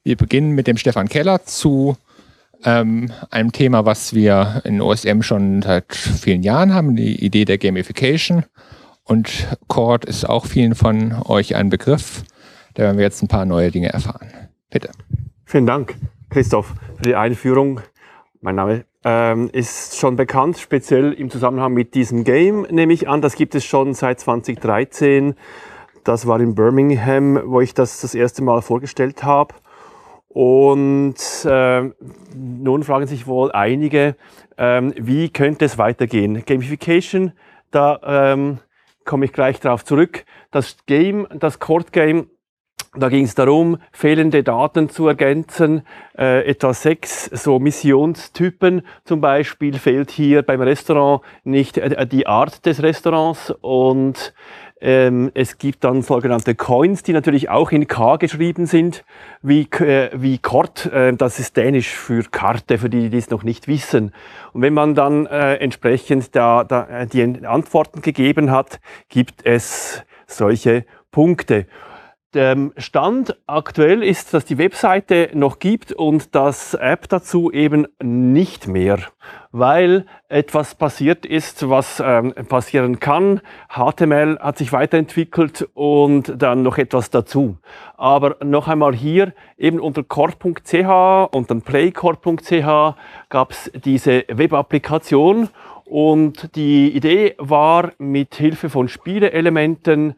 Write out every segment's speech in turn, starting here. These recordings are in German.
Wir beginnen mit dem Stefan Keller zu einem Thema, was wir in OSM schon seit vielen Jahren haben, die Idee der Gamification. Und Chord ist auch vielen von euch ein Begriff. Da werden wir jetzt ein paar neue Dinge erfahren. Bitte. Vielen Dank, Christoph, für die Einführung. Mein Name ist schon bekannt, speziell im Zusammenhang mit diesem Game, nehme ich an. Das gibt es schon seit 2013. Das war in Birmingham, wo ich das erste Mal vorgestellt habe. Und nun fragen sich wohl einige, wie könnte es weitergehen? Gamification, da komme ich gleich darauf zurück. Das Game, das Chord Game, da ging es darum, fehlende Daten zu ergänzen, etwa 6 so Missionstypen. Zum Beispiel fehlt hier beim Restaurant nicht die Art des Restaurants und es gibt dann sogenannte Coins, die natürlich auch in K geschrieben sind, wie Chord, das ist Dänisch für Karte, für die es noch nicht wissen. Und wenn man dann entsprechend die Antworten gegeben hat, gibt es solche Punkte. Der Stand aktuell ist, dass die Webseite noch gibt und das App dazu eben nicht mehr, weil etwas passiert ist, was passieren kann. HTML hat sich weiterentwickelt und dann noch etwas dazu. Aber noch einmal hier, eben unter chord.ch und dann playchord.ch gab es diese Web-Applikation und die Idee war, mit Hilfe von Spieleelementen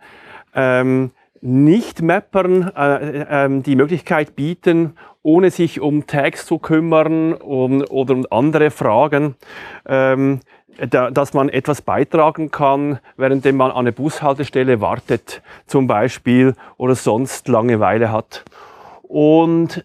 Nicht-Mappern die Möglichkeit bieten, ohne sich um Tags zu kümmern oder um andere Fragen, dass man etwas beitragen kann, währenddem man an eine Bushaltestelle wartet, zum Beispiel, oder sonst Langeweile hat. Und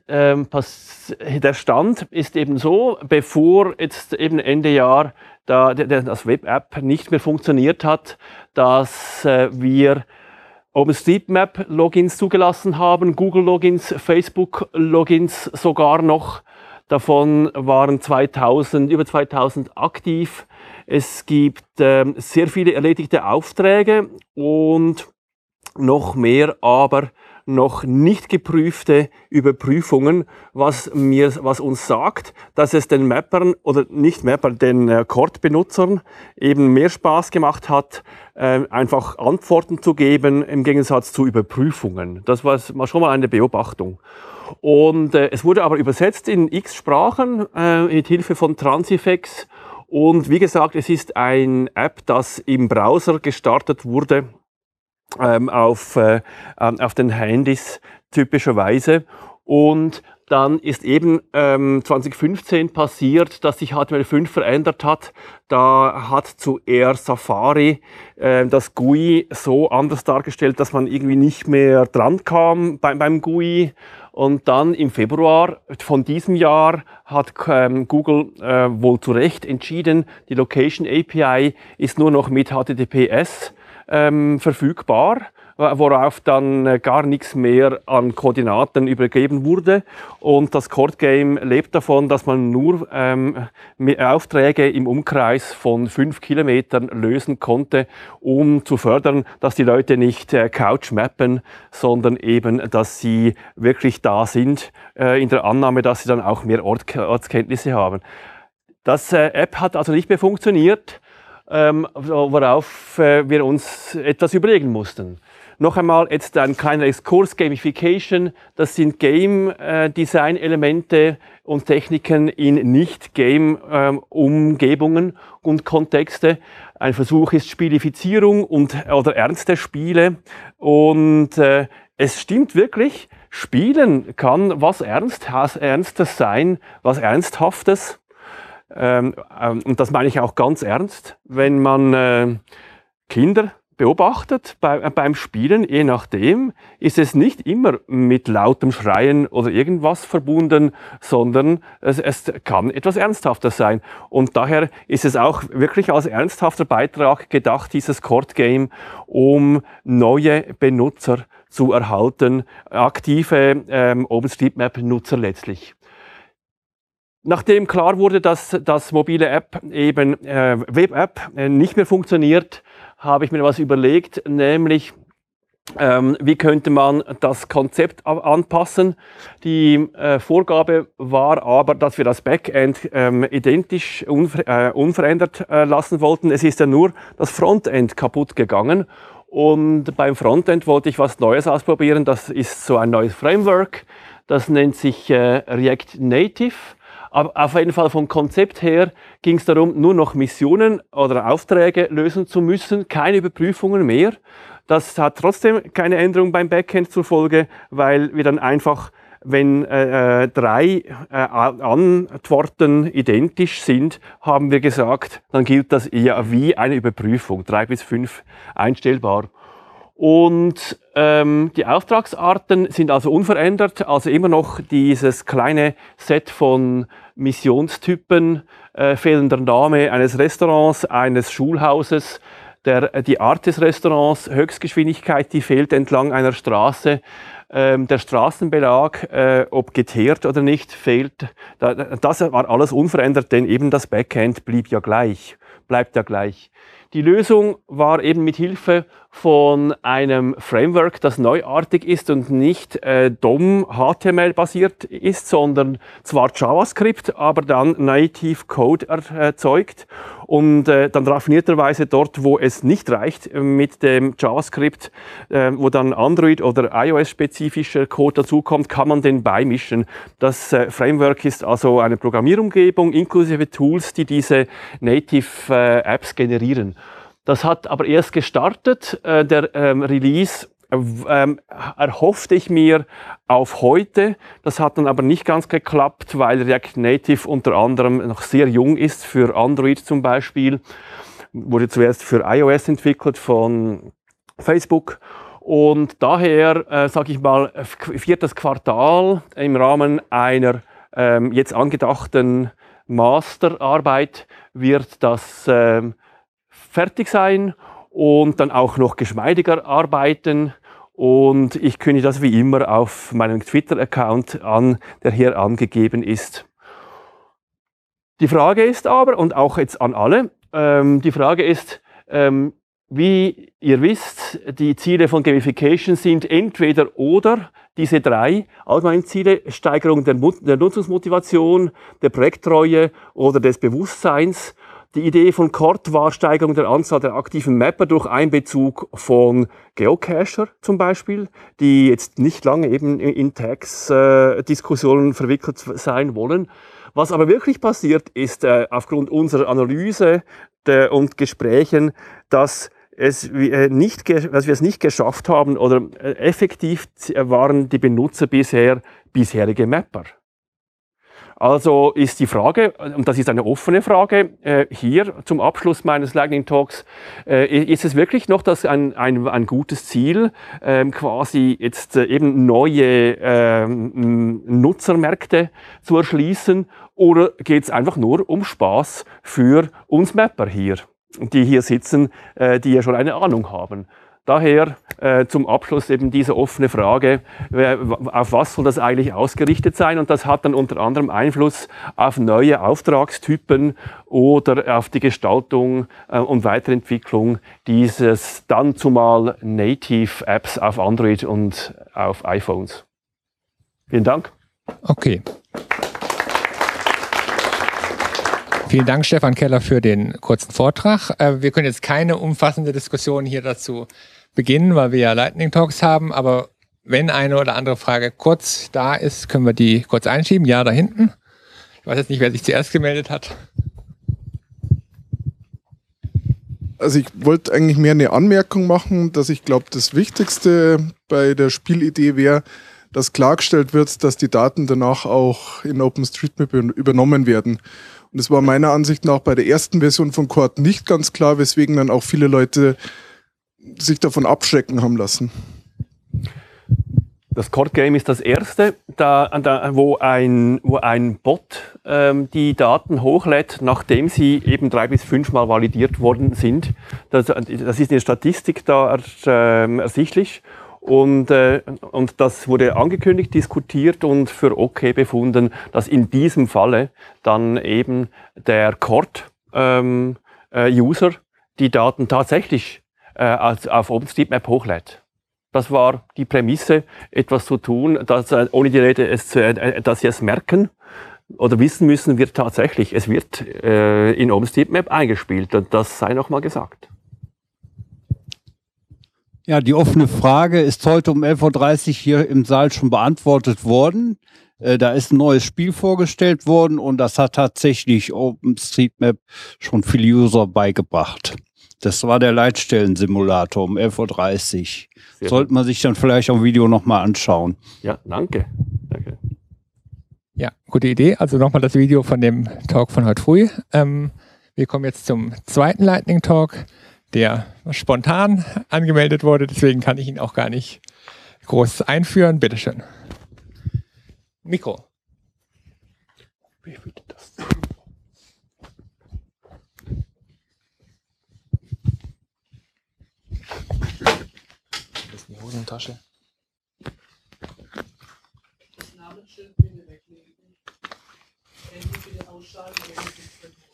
der Stand ist eben so, bevor jetzt eben Ende Jahr das Web-App nicht mehr funktioniert hat, dass wir OpenStreetMap-Logins zugelassen haben, Google-Logins, Facebook-Logins sogar noch. Davon waren über 2000 aktiv. Es gibt sehr viele erledigte Aufträge und noch mehr, aber noch nicht geprüfte Überprüfungen, was uns sagt, dass es den Mappern oder nicht Mappern, den Chord-Benutzern eben mehr Spaß gemacht hat, einfach Antworten zu geben im Gegensatz zu Überprüfungen. Das war schon mal eine Beobachtung. Und es wurde aber übersetzt in x Sprachen mit Hilfe von Transifex. Und wie gesagt, es ist eine App, das im Browser gestartet wurde, auf den Handys typischerweise. Und dann ist eben 2015 passiert, dass sich HTML5 verändert hat. Da hat zuerst Safari das GUI so anders dargestellt, dass man irgendwie nicht mehr dran kam beim GUI. Und dann im Februar von diesem Jahr hat Google wohl zu Recht entschieden, die Location API ist nur noch mit HTTPS verfügbar, worauf dann gar nichts mehr an Koordinaten übergeben wurde. Und das Chord Game lebt davon, dass man nur Aufträge im Umkreis von 5 Kilometern lösen konnte, um zu fördern, dass die Leute nicht Couch mappen, sondern eben, dass sie wirklich da sind, in der Annahme, dass sie dann auch mehr Ortskenntnisse haben. Das App hat also nicht mehr funktioniert, worauf wir uns etwas überlegen mussten. Noch einmal jetzt ein kleiner Exkurs, Gamification, das sind Game-Design-Elemente und Techniken in Nicht-Game-Umgebungen und Kontexte. Ein Versuch ist Spielifizierung oder ernste Spiele und es stimmt wirklich, Spielen kann was Ernstes sein, was Ernsthaftes. Und das meine ich auch ganz ernst, wenn man Kinder beobachtet beim Spielen, je nachdem, ist es nicht immer mit lautem Schreien oder irgendwas verbunden, sondern es kann etwas Ernsthaftes sein. Und daher ist es auch wirklich als ernsthafter Beitrag gedacht, dieses Chord Game, um neue Benutzer zu erhalten, aktive OpenStreetMap-Nutzer letztlich. Nachdem klar wurde, dass das mobile App, eben Web-App, nicht mehr funktioniert, habe ich mir was überlegt, nämlich Wie könnte man das Konzept anpassen? Die Vorgabe war aber, dass wir das Backend identisch unverändert lassen wollten. Es ist ja nur das Frontend kaputt gegangen. Und beim Frontend wollte ich was Neues ausprobieren. Das ist so ein neues Framework. Das nennt sich React Native. Aber auf jeden Fall vom Konzept her ging es darum, nur noch Missionen oder Aufträge lösen zu müssen, keine Überprüfungen mehr. Das hat trotzdem keine Änderung beim Backend zur Folge, weil wir dann einfach, wenn 3 Antworten identisch sind, haben wir gesagt, dann gilt das eher wie eine Überprüfung, 3 bis 5 einstellbar. Und die Auftragsarten sind also unverändert, also immer noch dieses kleine Set von Missionstypen, fehlender Name eines Restaurants, eines Schulhauses, die Art des Restaurants, Höchstgeschwindigkeit, die fehlt entlang einer Straße, der Straßenbelag, ob geteert oder nicht, fehlt. Das war alles unverändert, denn eben das Backend bleibt ja gleich. Die Lösung war eben mit Hilfe von einem Framework, das neuartig ist und nicht DOM HTML basiert ist, sondern zwar JavaScript, aber dann Native Code erzeugt und dann raffinierterweise dort, wo es nicht reicht mit dem JavaScript, wo dann Android- oder iOS-spezifischer Code dazukommt, kann man den beimischen. Das Framework ist also eine Programmierumgebung inklusive Tools, die diese Native Apps generieren. Das hat aber erst gestartet, der Release erhoffte ich mir auf heute. Das hat dann aber nicht ganz geklappt, weil React Native unter anderem noch sehr jung ist, für Android zum Beispiel. Wurde zuerst für iOS entwickelt von Facebook. Und daher, sage ich mal, 4. Quartal im Rahmen einer jetzt angedachten Masterarbeit wird das fertig sein und dann auch noch geschmeidiger arbeiten. Und ich kündige das wie immer auf meinem Twitter-Account an, der hier angegeben ist. Die Frage ist aber, und auch jetzt an alle, die Frage ist, wie ihr wisst, die Ziele von Gamification sind entweder oder diese 3 Allgemeinziele: Steigerung der Nutzungsmotivation, der Projekttreue oder des Bewusstseins. Die Idee von Cort war Steigerung der Anzahl der aktiven Mapper durch Einbezug von Geocacher zum Beispiel, die jetzt nicht lange eben in Tags-Diskussionen verwickelt sein wollen. Was aber wirklich passiert, ist aufgrund unserer Analyse und Gesprächen, dass wir es nicht geschafft haben oder effektiv waren die Benutzer bisherige Mapper. Also ist die Frage, und das ist eine offene Frage, hier zum Abschluss meines Lightning Talks, ist es wirklich noch ein gutes Ziel, quasi jetzt eben neue Nutzermärkte zu erschließen, oder geht es einfach nur um Spaß für uns Mapper hier, die hier sitzen, die ja schon eine Ahnung haben? Daher zum Abschluss eben diese offene Frage, auf was soll das eigentlich ausgerichtet sein? Und das hat dann unter anderem Einfluss auf neue Auftragstypen oder auf die Gestaltung und Weiterentwicklung dieses dann zumal Native Apps auf Android und auf iPhones. Vielen Dank. Okay. Vielen Dank, Stefan Keller, für den kurzen Vortrag. Wir können jetzt keine umfassende Diskussion hier dazu beginnen, weil wir ja Lightning Talks haben. Aber wenn eine oder andere Frage kurz da ist, können wir die kurz einschieben. Ja, da hinten. Ich weiß jetzt nicht, wer sich zuerst gemeldet hat. Also ich wollte eigentlich mehr eine Anmerkung machen, dass ich glaube, das Wichtigste bei der Spielidee wäre, dass klargestellt wird, dass die Daten danach auch in OpenStreetMap übernommen werden. Und es war meiner Ansicht nach bei der ersten Version von Cort nicht ganz klar, weswegen dann auch viele Leute sich davon abschrecken haben lassen. Das Cort Game ist das erste, wo ein Bot die Daten hochlädt, nachdem sie eben 3 bis 5 Mal validiert worden sind. Das ist in der Statistik da ersichtlich. Und das wurde angekündigt, diskutiert und für okay befunden, dass in diesem Falle dann eben der Cort-User die Daten tatsächlich auf OpenStreetMap hochlädt. Das war die Prämisse, etwas zu tun, dass ohne die Leute dass sie es merken oder wissen müssen, wird tatsächlich, es wird in OpenStreetMap eingespielt. Und das sei nochmal gesagt. Ja, die offene Frage ist heute um 11:30 Uhr hier im Saal schon beantwortet worden. Da ist ein neues Spiel vorgestellt worden und das hat tatsächlich OpenStreetMap schon viele User beigebracht. Das war der Leitstellensimulator um 11:30 Uhr. Sollte man sich dann vielleicht am Video nochmal anschauen. Ja, danke. Danke. Ja, gute Idee. Also nochmal das Video von dem Talk von heute früh. Wir kommen jetzt zum zweiten Lightning Talk, der spontan angemeldet wurde. Deswegen kann ich ihn auch gar nicht groß einführen. Bitteschön. Mikro. Wie wird das? Das ist die Hosentasche. Das Namensschild bitte weglegen. Handy bitte ausschalten, wenn es nicht drin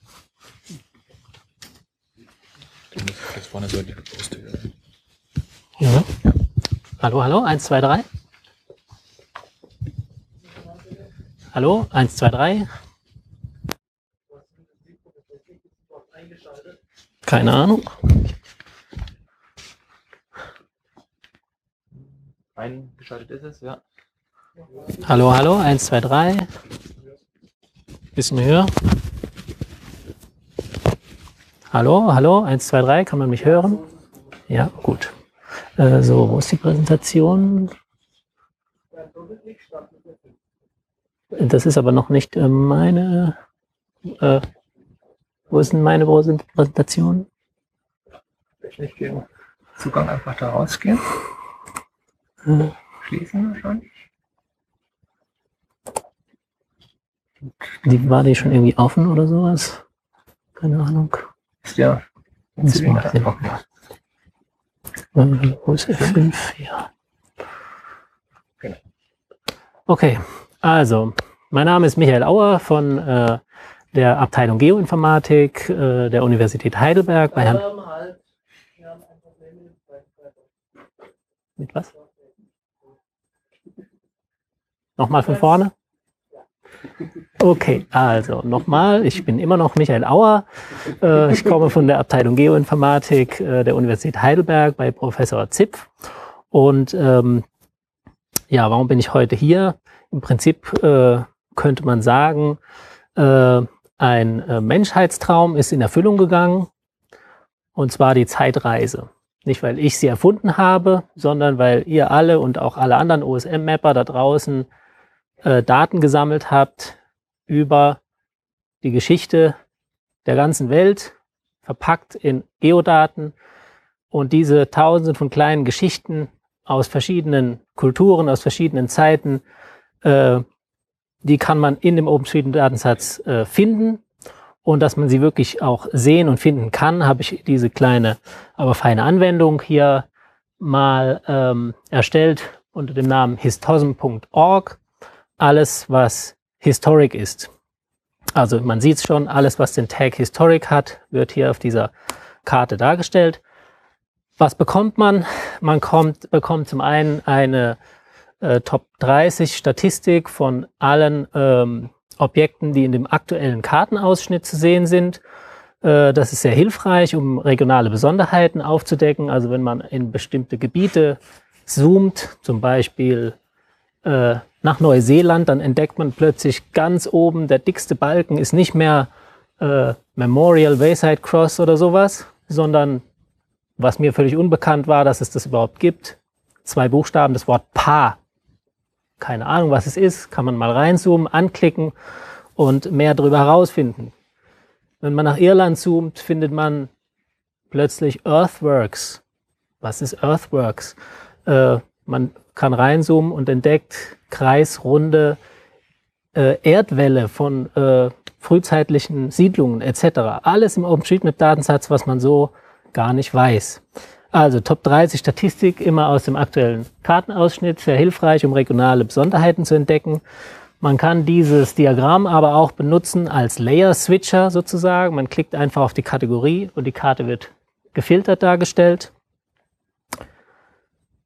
ist. Das vorne so die Brusthöhe. Ja. Hallo, hallo, 1, 2, 3. Hallo, 1, 2, 3. Keine Ahnung. Eingeschaltet ist es, ja. Hallo, hallo, 1, 2, 3. Bisschen höher. Hallo, hallo, 1, 2, 3. Kann man mich hören? Ja, gut. So, wo ist die Präsentation? Das ist aber noch nicht meine. Wo ist denn meine Präsentation? Nicht den Zugang einfach da rausgehen. Schließen wahrscheinlich. War die schon irgendwie offen oder sowas? Keine Ahnung. Ist ja. Wo ist F5? Ja. Genau. Okay, also, mein Name ist Michael Auer von der Abteilung Geoinformatik der Universität Heidelberg bei Herrn. Mit was? Nochmal von vorne? Okay, also nochmal, ich bin immer noch Michael Auer. Ich komme von der Abteilung Geoinformatik der Universität Heidelberg bei Professor Zipf. Und ja, warum bin ich heute hier? Im Prinzip könnte man sagen, ein Menschheitstraum ist in Erfüllung gegangen, und zwar die Zeitreise. Nicht, weil ich sie erfunden habe, sondern weil ihr alle und auch alle anderen OSM-Mapper da draußen Daten gesammelt habt über die Geschichte der ganzen Welt, verpackt in Geodaten. Und diese Tausende von kleinen Geschichten aus verschiedenen Kulturen, aus verschiedenen Zeiten, die kann man in dem OpenStreetMap-Datensatz finden. Und dass man sie wirklich auch sehen und finden kann, habe ich diese kleine, aber feine Anwendung hier mal erstellt unter dem Namen histosm.org. Alles, was Historic ist. Also man sieht es schon, alles, was den Tag Historic hat, wird hier auf dieser Karte dargestellt. Was bekommt man? Man bekommt zum einen eine Top 30 Statistik von allen Objekten, die in dem aktuellen Kartenausschnitt zu sehen sind. Das ist sehr hilfreich, um regionale Besonderheiten aufzudecken. Also wenn man in bestimmte Gebiete zoomt, zum Beispiel nach Neuseeland, dann entdeckt man plötzlich ganz oben, der dickste Balken ist nicht mehr Memorial Wayside Cross oder sowas, sondern, was mir völlig unbekannt war, dass es das überhaupt gibt, 2 Buchstaben, das Wort PA. Keine Ahnung, was es ist, kann man mal reinzoomen, anklicken und mehr darüber herausfinden. Wenn man nach Irland zoomt, findet man plötzlich Earthworks. Was ist Earthworks? Man kann reinzoomen und entdeckt kreisrunde Erdwälle von frühzeitlichen Siedlungen etc. Alles im OpenStreetMap-Datensatz, was man so gar nicht weiß. Also Top 30 Statistik immer aus dem aktuellen Kartenausschnitt, sehr hilfreich, um regionale Besonderheiten zu entdecken. Man kann dieses Diagramm aber auch benutzen als Layer-Switcher sozusagen. Man klickt einfach auf die Kategorie und die Karte wird gefiltert dargestellt.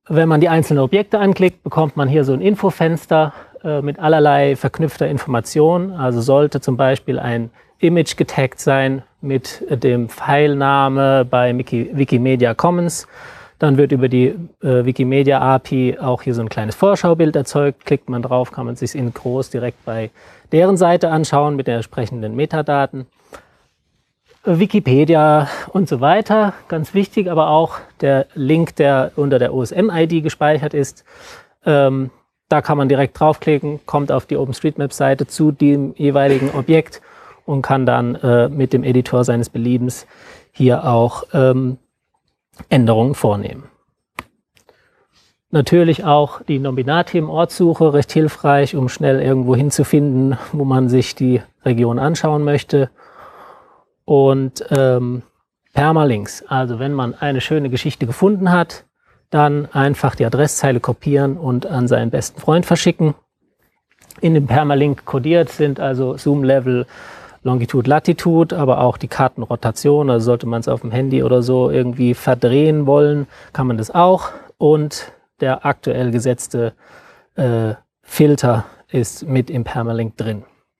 Wenn man die einzelnen Objekte anklickt, bekommt man hier so ein Infofenster mit allerlei verknüpfter Information. Also sollte zum Beispiel ein Image getaggt sein mit dem Filename bei Wikimedia Commons, dann wird über die Wikimedia API auch hier so ein kleines Vorschaubild erzeugt. Klickt man drauf, kann man sich in groß direkt bei deren Seite anschauen mit den entsprechenden Metadaten. Wikipedia und so weiter, ganz wichtig, aber auch der Link, der unter der OSM-ID gespeichert ist. Da kann man direkt draufklicken, kommt auf die OpenStreetMap-Seite zu dem jeweiligen Objekt und kann dann mit dem Editor seines Beliebens hier auch Änderungen vornehmen. Natürlich auch die Nominatthemen-Ortssuche, recht hilfreich, um schnell irgendwo hinzufinden, wo man sich die Region anschauen möchte. Und Permalinks, also wenn man eine schöne Geschichte gefunden hat, dann einfach die Adresszeile kopieren und an seinen besten Freund verschicken. In dem Permalink kodiert sind also Zoom-Level, Longitude, Latitude, aber auch die Kartenrotation. Also sollte man es auf dem Handy oder so irgendwie verdrehen wollen, kann man das auch. Und der aktuell gesetzte Filter ist mit im Permalink drin.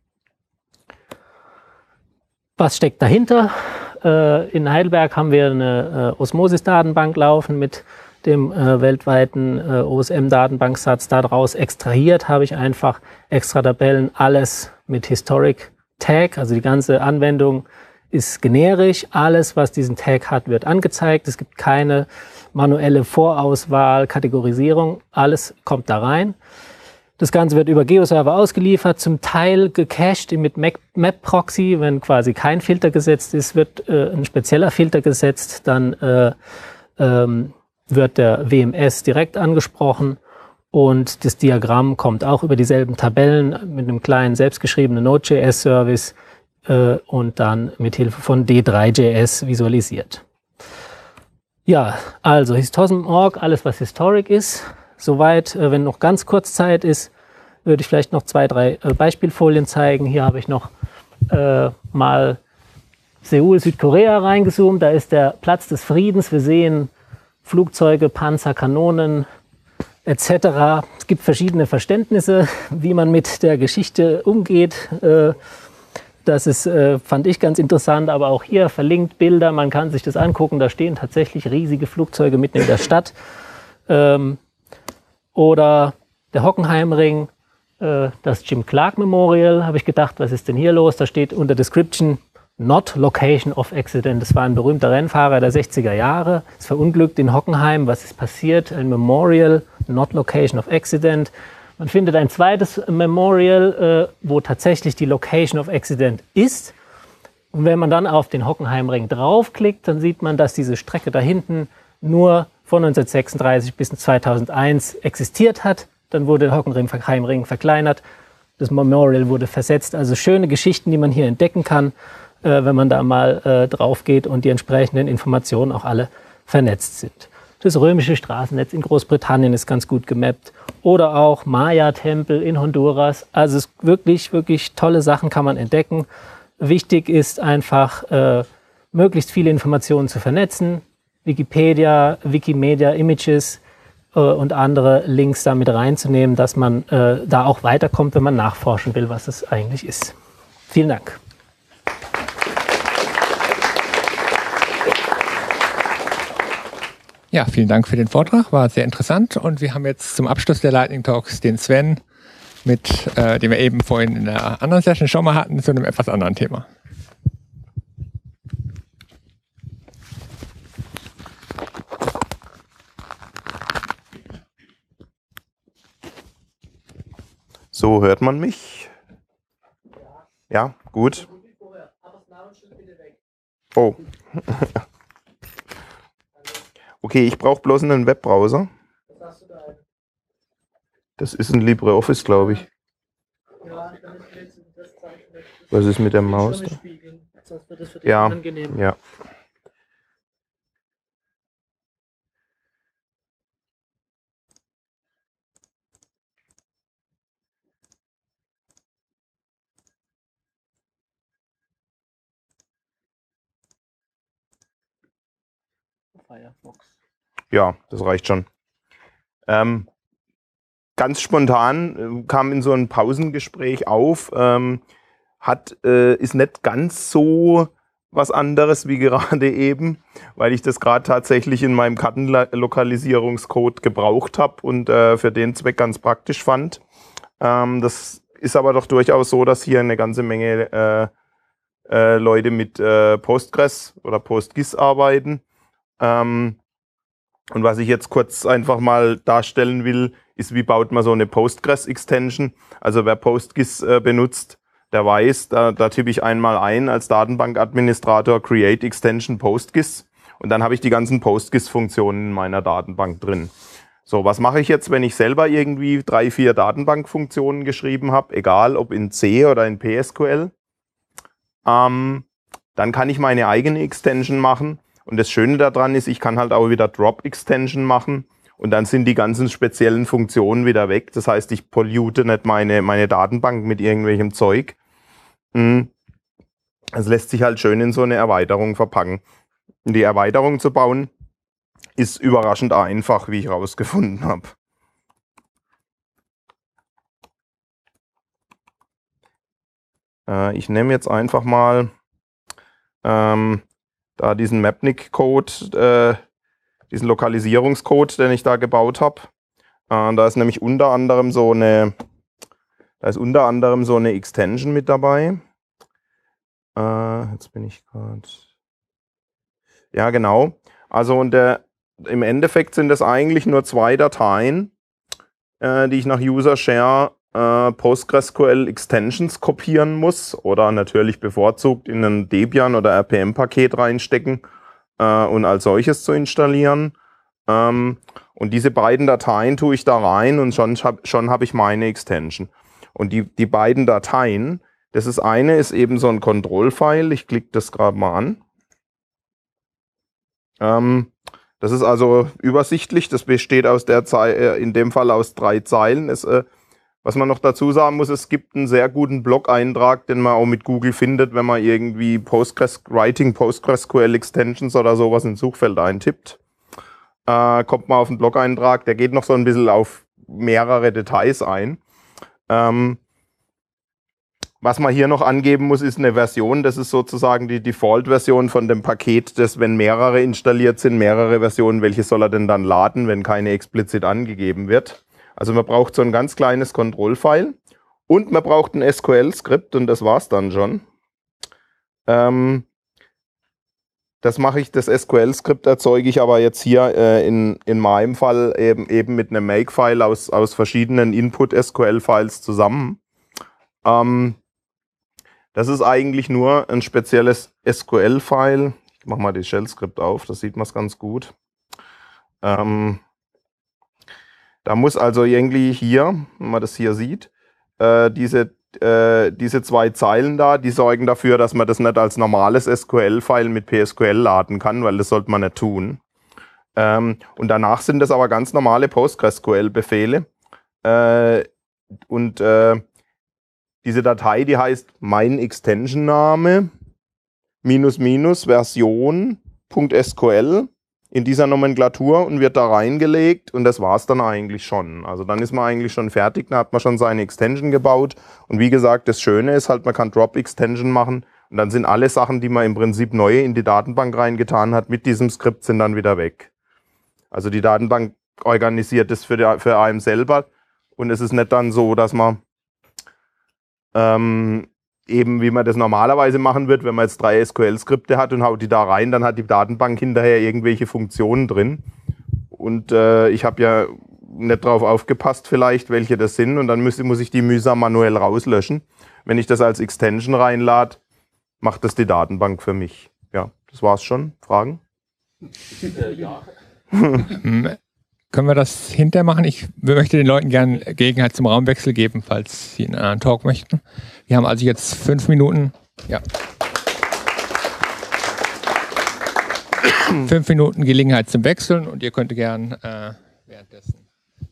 Was steckt dahinter? In Heidelberg haben wir eine Osmosis-Datenbank laufen mit dem weltweiten OSM-Datenbanksatz. Daraus extrahiert habe ich einfach extra Tabellen, alles mit Historic Tag. Also die ganze Anwendung ist generisch. Alles, was diesen Tag hat, wird angezeigt. Es gibt keine manuelle Vorauswahl, Kategorisierung. Alles kommt da rein. Das Ganze wird über Geoserver ausgeliefert, zum Teil gecached mit Map-Proxy. Wenn quasi kein Filter gesetzt ist, wird ein spezieller Filter gesetzt. Dann wird der WMS direkt angesprochen und das Diagramm kommt auch über dieselben Tabellen mit einem kleinen selbstgeschriebenen Node.js-Service und dann mit Hilfe von D3.js visualisiert. Ja, also Histosm.org, alles was Historic ist. Soweit, wenn noch ganz kurz Zeit ist, würde ich vielleicht noch 2, 3 Beispielfolien zeigen. Hier habe ich noch mal Seoul, Südkorea reingezoomt. Da ist der Platz des Friedens. Wir sehen Flugzeuge, Panzer, Kanonen etc. Es gibt verschiedene Verständnisse, wie man mit der Geschichte umgeht. Das ist, fand ich ganz interessant, aber auch hier verlinkt Bilder. Man kann sich das angucken. Da stehen tatsächlich riesige Flugzeuge mitten in der Stadt. Oder der Hockenheimring, das Jim Clark Memorial, habe ich gedacht, was ist denn hier los? Da steht unter Description Not Location of Accident. Das war ein berühmter Rennfahrer der 60er Jahre. Ist verunglückt in Hockenheim. Was ist passiert? Ein Memorial, Not Location of Accident. Man findet ein zweites Memorial, wo tatsächlich die Location of Accident ist. Und wenn man dann auf den Hockenheimring draufklickt, dann sieht man, dass diese Strecke da hinten nur von 1936 bis 2001 existiert hat. Dann wurde der Hockenheimring verkleinert. Das Memorial wurde versetzt. Also schöne Geschichten, die man hier entdecken kann, wenn man da mal drauf geht und die entsprechenden Informationen auch alle vernetzt sind. Das römische Straßennetz in Großbritannien ist ganz gut gemappt. Oder auch Maya-Tempel in Honduras. Also es wirklich, wirklich tolle Sachen kann man entdecken. Wichtig ist einfach, möglichst viele Informationen zu vernetzen. Wikipedia, Wikimedia Images und andere Links da mit reinzunehmen, dass man da auch weiterkommt, wenn man nachforschen will, was es eigentlich ist. Vielen Dank. Ja, vielen Dank für den Vortrag, war sehr interessant und wir haben jetzt zum Abschluss der Lightning Talks den Sven, mit dem wir eben vorhin in einer anderen Session schon mal hatten, zu einem etwas anderen Thema. So, hört man mich? Ja, gut. Oh. Okay, ich brauche bloß einen Webbrowser. Das ist ein LibreOffice, glaube ich. Was ist mit der Maus? Ja, ja. Firefox. Ja, das reicht schon. Ganz spontan kam in so ein Pausengespräch auf, ist nicht ganz so was anderes wie gerade eben, weil ich das gerade tatsächlich in meinem Kartenlokalisierungscode gebraucht habe und für den Zweck ganz praktisch fand. Das ist aber doch durchaus so, dass hier eine ganze Menge Leute mit Postgres oder PostGIS arbeiten. Und was ich jetzt kurz einfach mal darstellen will, ist, wie baut man so eine Postgres-Extension. Also wer PostGIS benutzt, der weiß, da tippe ich einmal ein als Datenbankadministrator Create Extension PostGIS und dann habe ich die ganzen PostGIS-Funktionen in meiner Datenbank drin. So, was mache ich jetzt, wenn ich selber irgendwie 3, 4 Datenbankfunktionen geschrieben habe, egal ob in C oder in PSQL? Dann kann ich meine eigene Extension machen. Und das Schöne daran ist, ich kann halt auch wieder Drop-Extension machen und dann sind die ganzen speziellen Funktionen wieder weg. Das heißt, ich pollute nicht meine Datenbank mit irgendwelchem Zeug. Es lässt sich halt schön in so eine Erweiterung verpacken. Und die Erweiterung zu bauen ist überraschend einfach, wie ich herausgefunden habe. Ich nehme jetzt einfach mal da diesen Mapnik-Code, diesen Lokalisierungscode, den ich da gebaut habe. Da ist nämlich unter anderem so eine Extension mit dabei. Jetzt bin ich gerade. Ja, genau. Also im Endeffekt sind das eigentlich nur 2 Dateien, die ich nach User Share PostgreSQL Extensions kopieren muss oder natürlich bevorzugt in ein Debian oder RPM-Paket reinstecken und als solches zu installieren. Und diese beiden Dateien tue ich da rein und schon habe ich meine Extension. Und die beiden Dateien, das eine ist eben so ein Control-File. Ich klicke das gerade mal an. Das ist also übersichtlich. Das besteht in dem Fall aus 3 Zeilen. Was man noch dazu sagen muss, es gibt einen sehr guten Blog-Eintrag, den man auch mit Google findet, wenn man irgendwie Writing PostgreSQL Extensions oder sowas ins Suchfeld eintippt. Kommt man auf einen Blog-Eintrag, der geht noch so ein bisschen auf mehrere Details ein. Was man hier noch angeben muss, ist eine Version. Das ist sozusagen die Default-Version von dem Paket, das, wenn mehrere installiert sind, mehrere Versionen, welche soll er denn dann laden, wenn keine explizit angegeben wird. Also man braucht so ein ganz kleines Control-File und man braucht ein SQL-Skript und das war's dann schon. Das SQL-Skript erzeuge ich aber jetzt hier in meinem Fall eben mit einem Make-File aus verschiedenen Input-SQL-Files zusammen. Das ist eigentlich nur ein spezielles SQL-File. Ich mache mal das Shell-Skript auf, da sieht man es ganz gut. Da muss also irgendwie hier, wenn man das hier sieht, diese 2 Zeilen da, die sorgen dafür, dass man das nicht als normales SQL-File mit PSQL laden kann, weil das sollte man nicht tun. Und danach sind das aber ganz normale PostgreSQL-Befehle. Diese Datei, die heißt mein Extension-Name Version.sql in dieser Nomenklatur und wird da reingelegt und das war es dann eigentlich schon. Also dann ist man eigentlich schon fertig, dann hat man schon seine Extension gebaut und wie gesagt, das Schöne ist halt, man kann Drop-Extension machen und dann sind alle Sachen, die man im Prinzip neu in die Datenbank reingetan hat, mit diesem Skript sind dann wieder weg. Also die Datenbank organisiert das für einen selber und es ist nicht dann so, dass man eben wie man das normalerweise machen wird, wenn man jetzt 3 SQL-Skripte hat und haut die da rein, dann hat die Datenbank hinterher irgendwelche Funktionen drin. Und ich habe ja nicht drauf aufgepasst vielleicht, welche das sind und dann muss ich die mühsam manuell rauslöschen. Wenn ich das als Extension reinlade, macht das die Datenbank für mich. Ja, das war's schon. Fragen? Ja. Können wir das hinterher machen? Ich möchte den Leuten gerne Gelegenheit zum Raumwechsel geben, falls sie einen anderen Talk möchten. Wir haben also jetzt 5 Minuten. Ja. 5 Minuten Gelegenheit zum Wechseln und ihr könnt gern währenddessen.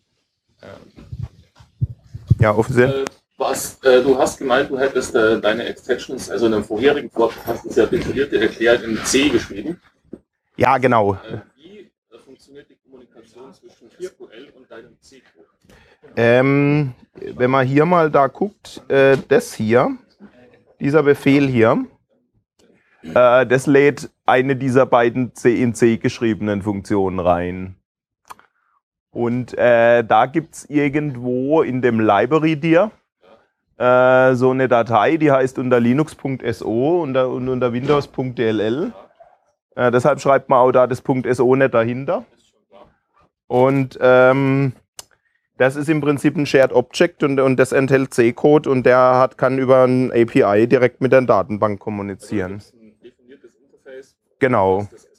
Ja, offiziell. Du hast gemeint, du hättest deine Extensions, also in einem vorherigen Vortrag hast du es ja detailliert erklärt, in C geschrieben. Ja, genau. Wie funktioniert die Kommunikation zwischen SQL und deinem C-Code? Wenn man hier mal da guckt, das hier, dieser Befehl hier, das lädt eine dieser beiden in C geschriebenen Funktionen rein. Und da gibt es irgendwo in dem Library-Dir so eine Datei, die heißt unter linux.so und unter windows.dll. Deshalb schreibt man auch da das .so nicht dahinter. Und das ist im Prinzip ein Shared Object und das enthält C-Code und der kann über ein API direkt mit der Datenbank kommunizieren. Also ein definiertes Interface, Genau. das